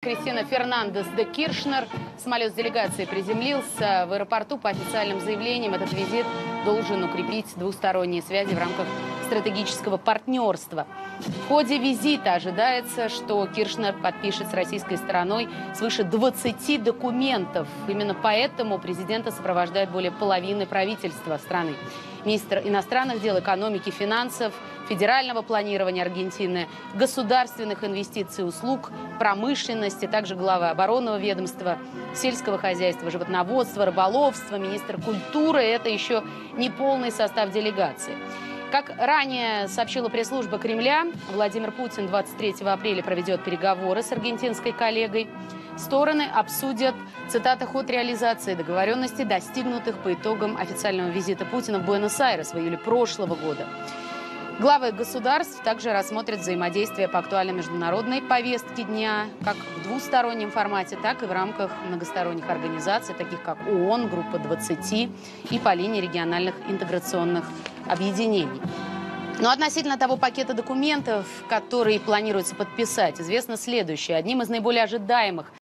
Кристина Фернандес де Киршнер. Самолет с делегацией приземлился в аэропорту. По официальным заявлениям, этот визит должен укрепить двусторонние связи в рамках стратегического партнерства. В ходе визита ожидается, что Киршнер подпишет с российской стороной свыше 20 документов. Именно поэтому президента сопровождает более половины правительства страны. Министр иностранных дел, экономики, финансов, федерального планирования Аргентины, государственных инвестиций, услуг, промышленности, также глава оборонного ведомства, сельского хозяйства, животноводства, рыболовства, министр культуры. Это еще не полный состав делегации. Как ранее сообщила пресс-служба Кремля, Владимир Путин 23 апреля проведет переговоры с аргентинской коллегой. Стороны обсудят, цитата, ход реализации договоренностей, достигнутых по итогам официального визита Путина в Буэнос-Айрес в июле прошлого года. Главы государств также рассмотрят взаимодействие по актуальной международной повестке дня, как в двустороннем формате, так и в рамках многосторонних организаций, таких как ООН, Группа 20 и по линии региональных интеграционных объединений. Но относительно того пакета документов, который планируется подписать, известно следующее. Одним из наиболее ожидаемых